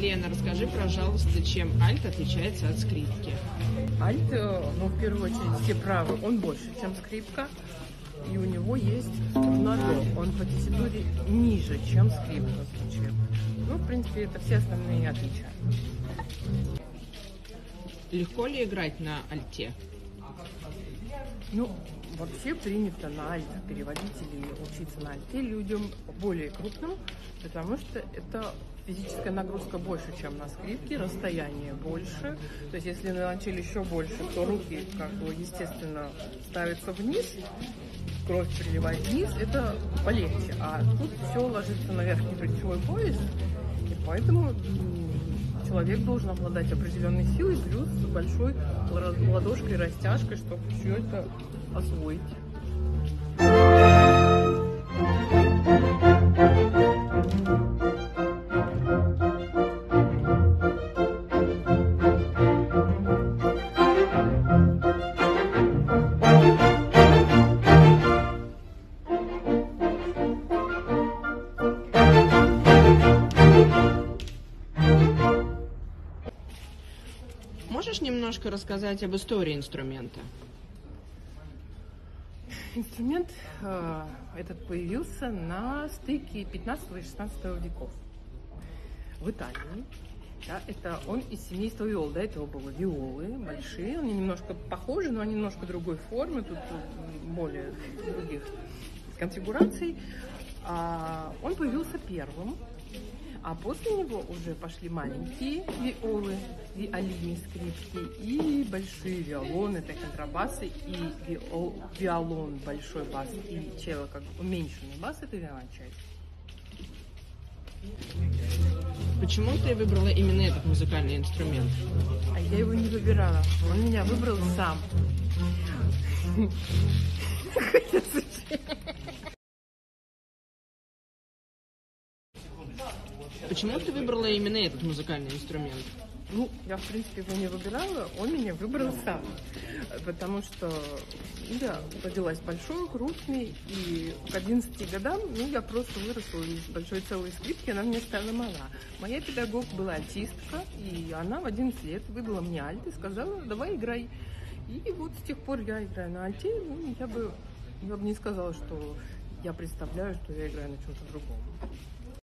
Лена, расскажи, пожалуйста, чем альт отличается от скрипки? Альт, ну, в первую очередь, все правы, он больше, чем скрипка, и у него есть струна до, он по тесситуре ниже, чем скрипка звучит. Ну, в принципе, это все основные отличия. Легко ли играть на альте? Ну, вообще принято на альт переводить или учиться на альте людям более крупным, потому что это физическая нагрузка больше, чем на скрипке, расстояние больше. То есть, если на виолончели еще больше, то руки, как бы, естественно, ставятся вниз, кровь приливает вниз, это полегче. А тут все ложится на верхний плечевой пояс, и поэтому человек должен обладать определенной силой, плюс большой ладошкой, растяжкой, чтобы все это освоить. Можешь немножко рассказать об истории инструмента? Инструмент этот появился на стыке 15 и 16 веков в Италии. Да, это он из семейства виол. До этого было виолы большие, они немножко похожи, но они немножко другой формы, тут более других конфигураций. Он появился первым, а после него уже пошли маленькие виолы, виолини, скрипки и большие виолоны, это контрабасы, и виолон, большой бас, и чело, как уменьшенный бас, это виолончель. Почему ты выбрала именно этот музыкальный инструмент? А я его не выбирала, он меня выбрал сам. Почему ты выбрала именно этот музыкальный инструмент? Ну, я, в принципе, его не выбирала, он меня выбрал сам. Потому что я родилась большой, крупной, и к 11 годам, я просто выросла из большой целой скрипки, она мне стала мала. Моя педагог была альтистка, и она в 11 лет выдала мне альт и сказала: давай играй. И вот с тех пор я играю на альте, я бы не сказала, что я представляю, что я играю на чем-то другом.